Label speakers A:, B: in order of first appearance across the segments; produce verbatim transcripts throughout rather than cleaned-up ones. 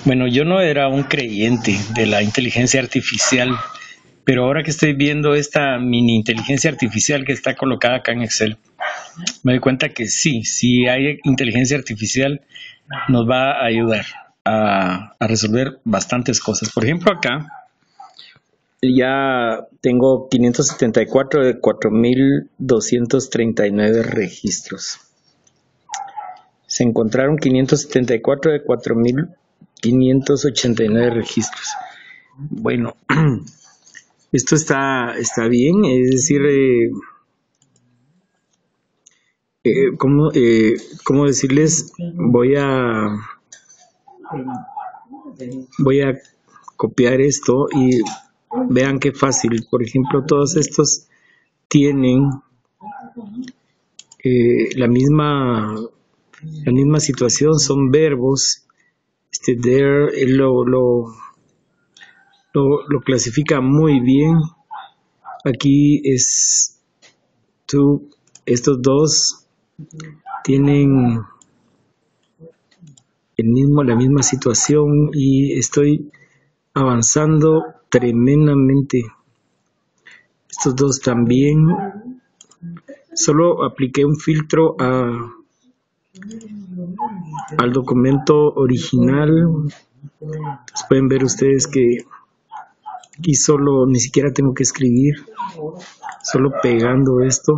A: Bueno, yo no era un creyente de la inteligencia artificial, pero ahora que estoy viendo esta mini inteligencia artificial que está colocada acá en Excel, me doy cuenta que sí, si hay inteligencia artificial, nos va a ayudar a, a resolver bastantes cosas. Por ejemplo, acá ya tengo quinientos setenta y cuatro de cuatro mil doscientos treinta y nueve registros. Se encontraron quinientos setenta y cuatro de cuatro mil quinientos ochenta y nueve registros. Bueno, esto está, está bien, es decir, eh, eh, ¿cómo, eh, ¿cómo decirles? Voy a, voy a copiar esto y vean qué fácil. Por ejemplo, todos estos tienen eh, la misma la misma situación, son verbos. Este there lo, lo, lo, lo clasifica muy bien. Aquí es tú, estos dos tienen el mismo, la misma situación y estoy avanzando tremendamente. Estos dos también. Solo apliqué un filtro a, al documento original. Entonces pueden ver ustedes que aquí solo ni siquiera tengo que escribir, solo pegando esto.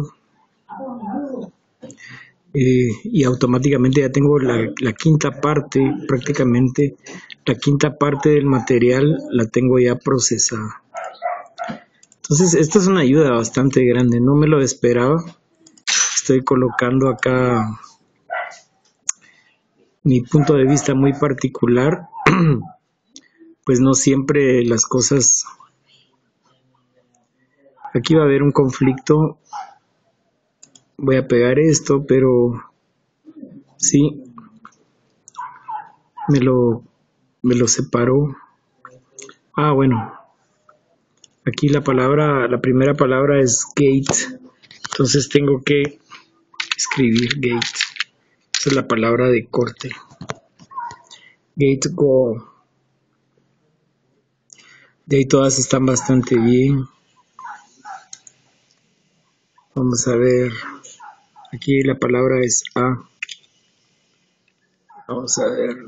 A: Eh, y automáticamente ya tengo la, la quinta parte, prácticamente la quinta parte del material la tengo ya procesada. Entonces esta es una ayuda bastante grande, no me lo esperaba. Estoy colocando acá mi punto de vista muy particular, pues no siempre las cosas... Aquí va a haber un conflicto, voy a pegar esto, pero sí, me lo, me lo separó. Ah, bueno, aquí la palabra, la primera palabra es gate, entonces tengo que escribir gate. Esa es la palabra de corte. Gate go. De ahí todas están bastante bien. Vamos a ver. Aquí la palabra es a. Vamos a ver.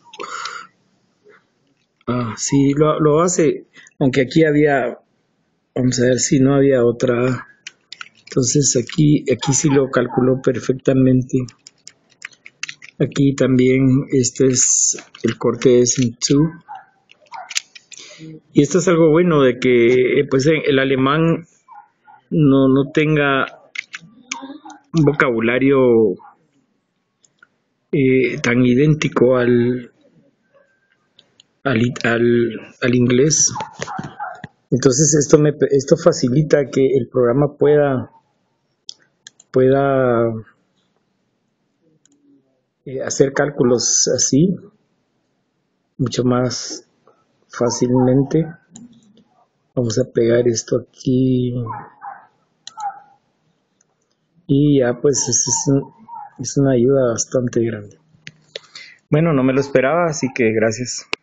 A: Ah, sí, lo, lo hace. Aunque aquí había. Vamos a ver si no había otra A. Entonces aquí, aquí sí lo calculó perfectamente. Aquí también este es el corte es en two. Y esto es algo bueno de que pues el alemán no, no tenga un vocabulario eh, tan idéntico al, al, al, al inglés. Entonces esto me esto facilita que el programa pueda pueda eh, hacer cálculos así mucho más fácilmente. Vamos a pegar esto aquí y ya pues es, es, un, es una ayuda bastante grande. Bueno, no me lo esperaba, así que gracias.